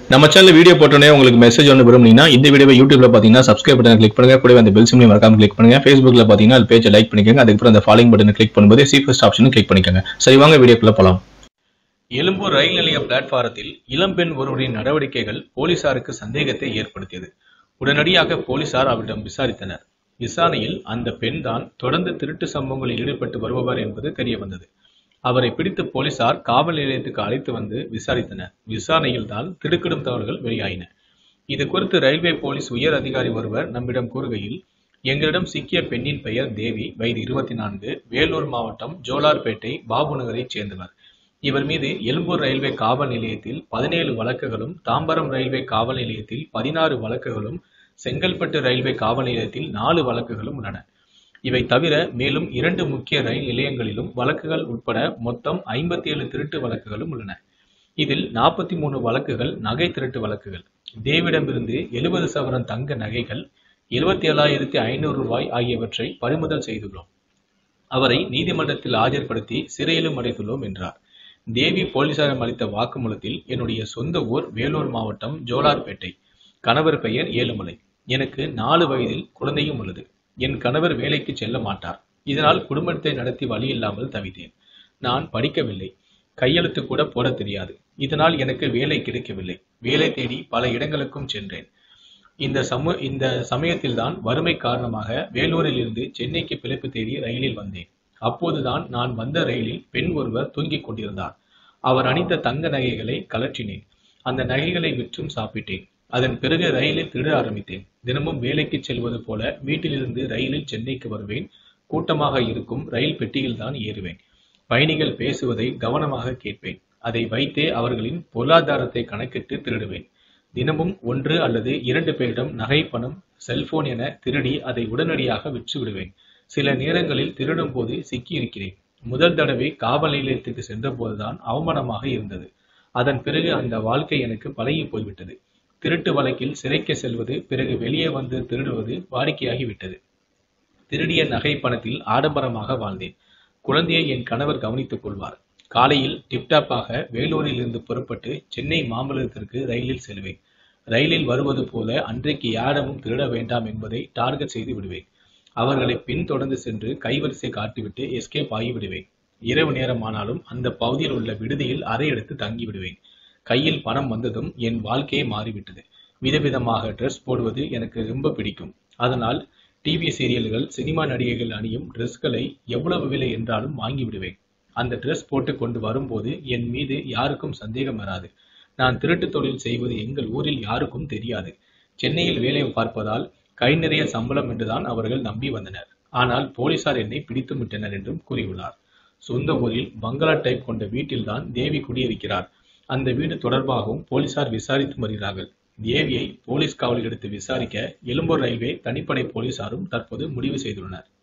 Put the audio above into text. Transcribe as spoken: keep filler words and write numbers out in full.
நம்ம channel video போட்டோனே உங்களுக்கு message ஒன்று விரும்புனீங்கன்னா இந்த வீடியோவை யூடியூப்ல பாத்தீங்கன்னா சப்ஸ்கிரைப் பட்டன் கிளிக் பண்ணுங்க, கூடவே அந்த பெல் சிம்லையும் மறக்காம கிளிக் பண்ணுங்க. Facebookல பாத்தீங்கன்னா அது பேஜை லைக் பண்ணிக்கோங்க, அதுக்கப்புறம் அந்த ஃபாலோயிங் பட்டனை கிளிக் பண்ணும்போது சி ஃபர்ஸ்ட் ஆப்ஷனும் கிளிக் பண்ணிக்கோங்க. சரி வாங்க வீடியோக்குள்ள போலாம். எழும்பூர் ரயில் நிலைய பிளாட்பாரத்தில் இளம்பெண் ஒருவரின் நடவடிக்கைகள் போலீசாருக்கு சந்தேகத்தை ஏற்படுத்தியது. உடனடியாக போலீசார் அவரிடம் விசாரித்தனர். விசாரணையில் அந்த பெண் தான் தொடர்ந்து திருட்டு சம்பவங்களில் ஈடுபட்டு வருபவர் என்பது தெரிய வந்தது. அவரை பிடித்து போலீசார் காவல் நிலையத்துக்கு அழைத்து வந்து விசாரித்தனர். விசாரணையில் தான் திடுக்கிடும் தகவல்கள் வெளியாயின. இது குறித்து ரயில்வே போலீஸ் உயர் அதிகாரி ஒருவர் நம்மிடம் கூறுகையில், எங்களிடம் சிக்கிய பெண்ணின் பெயர் தேவி, வயது இருபத்தி நான்கு, வேலூர் மாவட்டம் ஜோலார்பேட்டை பாபு நகரைச் சேர்ந்தவர். இவர் மீது எழும்பூர் ரயில்வே காவல் நிலையத்தில் பதினேழு வழக்குகளும், தாம்பரம் ரயில்வே காவல் நிலையத்தில் பதினாறு வழக்குகளும், செங்கல்பட்டு ரயில்வே காவல் நிலையத்தில் நாலு வழக்குகளும் உள்ளன. இவை தவிர மேலும் இரண்டு முக்கிய ரயில் நிலையங்களிலும் வழக்குகள் உட்பட மொத்தம் ஐம்பத்தி ஏழு திருட்டு வழக்குகளும் உள்ளன. இதில் நாற்பத்தி மூணு வழக்குகள் நகை திருட்டு வழக்குகள். தேவிடமிருந்து எழுபது சவரன் தங்க நகைகள், எழுபத்தி ஏழாயிரத்தி ஐநூறு ரூபாய் ஆகியவற்றை பறிமுதல் செய்துள்ளோம். அவரை நீதிமன்றத்தில் ஆஜர்படுத்தி சிறையிலும் அடைத்துள்ளோம் என்றார். தேவி போலீசாரிடம் அளித்த வாக்குமூலத்தில், என்னுடைய சொந்த ஊர் வேலூர் மாவட்டம் ஜோலார்பேட்டை. கணவர் பெயர் ஏழுமலை. எனக்கு நாலு வயதில் குழந்தையும் உள்ளது. என் கணவர் வேலைக்கு செல்ல மாட்டார். இதனால் குடும்பத்தை நடத்தி வழி இல்லாமல் தவித்தேன். நான் படிக்கவில்லை, கையெழுத்து கூட போட தெரியாது. இதனால் எனக்கு வேலை கிடைக்கவில்லை. வேலை தேடி பல இடங்களுக்கும் சென்றேன். இந்த சம இந்த சமயத்தில்தான் வறுமை காரணமாக வேலூரில் இருந்து சென்னைக்கு பிழைப்பு தேடி ரயிலில் வந்தேன். அப்போதுதான் நான் வந்த ரயிலில் பெண் ஒருவர் தூங்கிக் கொண்டிருந்தார். அவர் அணிந்த தங்க நகைகளை கலற்றினேன். அந்த நகைகளை விற்றும் சாப்பிட்டேன். அதன் பிறகு ரயிலில் திருட ஆரம்பித்தேன். தினமும் வேலைக்கு செல்வது போல வீட்டிலிருந்து ரயிலில் சென்னைக்கு வருவேன். கூட்டமாக இருக்கும் ரயில் பெட்டியில் தான் ஏறுவேன். பயணிகள் பேசுவதை கவனமாக கேட்பேன். அதை வைத்தே அவர்களின் பொருளாதாரத்தை கணக்கிட்டு திருடுவேன். தினமும் ஒன்று அல்லது இரண்டு பேரிடம் நகை, பணம், செல்போன் என திருடி அதை உடனடியாக விற்று விடுவேன். சில நேரங்களில் திருடும் போது சிக்கி இருக்கிறேன். முதல் தடவை காவல் நிலையத்துக்கு சென்ற போதுதான் அவமானமாக இருந்தது. அதன் பிறகு அந்த வாழ்க்கை எனக்கு பழகி போய்விட்டது. திருட்டு வழக்கில் சிறைக்கு செல்வது, பிறகு வெளியே வந்து திருடுவது வாடிக்கையாகிவிட்டது. திருடிய நகை பணத்தில் ஆடம்பரமாக வாழ்ந்தேன். குழந்தையை என் கணவர் கவனித்துக் கொள்வார். காலையில் டிப்டாப்பாக வேலூரில் இருந்து புறப்பட்டு சென்னை மாம்பலத்திற்கு ரயிலில் செல்வேன். ரயிலில் வருவது போல அன்றைக்கு யாரிடமும் திருட வேண்டாம் என்பதை டார்கெட் செய்து விடுவேன். அவர்களை பின்தொடர்ந்து சென்று கைவரிசை காட்டிவிட்டு எஸ்கேப் ஆகிவிடுவேன். இரவு நேரம் ஆனாலும் அந்த பகுதியில் உள்ள விடுதியில் அறை எடுத்து தங்கி விடுவேன். கையில் பணம் வந்ததும் என் வாழ்க்கையே மாறிவிட்டது. விதவிதமாக ட்ரெஸ் போடுவது எனக்கு ரொம்ப பிடிக்கும். அதனால் டிவி சீரியல்கள், சினிமா நடிகைகள் அணியும் ட்ரெஸ்களை எவ்வளவு விலை என்றாலும் வாங்கி விடுவேன். அந்த ட்ரெஸ் போட்டு கொண்டு வரும்போது என் மீது யாருக்கும் சந்தேகம் வராது. நான் திருட்டு தொழில் செய்வது எங்கள் ஊரில் யாருக்கும் தெரியாது. சென்னையில் வேலை பார்ப்பதால் கை நிறைய சம்பளம் என்றுதான் அவர்கள் நம்பி வந்தனர். ஆனால் போலீசார் என்னை பிடித்து விட்டனர் என்றும் கூறியுள்ளார். சொந்த ஊரில் பங்களா டைப் கொண்ட வீட்டில்தான் தேவி குடியிருக்கிறார். அந்த வீடு தொடர்பாகவும் போலீசார் விசாரித்து வருகிறார்கள். தேவியை போலீஸ் காவலில் எடுத்து விசாரிக்க எழும்பூர் ரயில்வே தனிப்படை போலீசாரும் தற்போது முடிவு செய்துள்ளனர்.